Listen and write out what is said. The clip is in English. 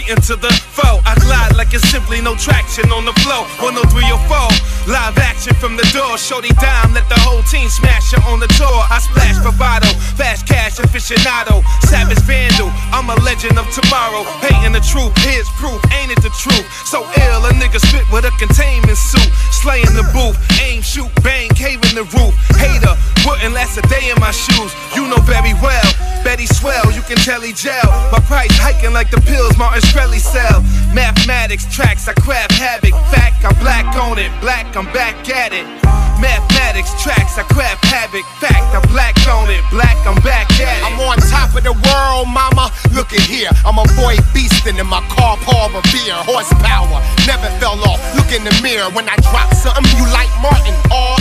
street into the foe. I glide like it's simply no traction on the flow. 103 or 4, live action from the door. Shorty dime, let the whole team smash her on the tour. I splash bravado, fast cash aficionado, savage vandal. I'm a legend of tomorrow. Hating the truth, here's proof, ain't it the truth? So ill, a nigga spit with a containment suit. Slaying the booth, aim, shoot, bang, cave in the roof. Hater, wouldn't last a day in my shoes. You know very well, Betty swell, you can tell he gel. My price hiking like the pills Martin Shkreli sell. Mathematics, tracks, I craft havoc. Fact, I'm black on it, black, I'm back at it. Mathematics, tracks, I craft havoc. Fact, I'm black on it, black, I'm back at it. I'm on top of the world, mama, look at here. I'm a boy beastin' in my car, Paul Revere. Horsepower, never fell off, look in the mirror. When I drop something, you like Martin, all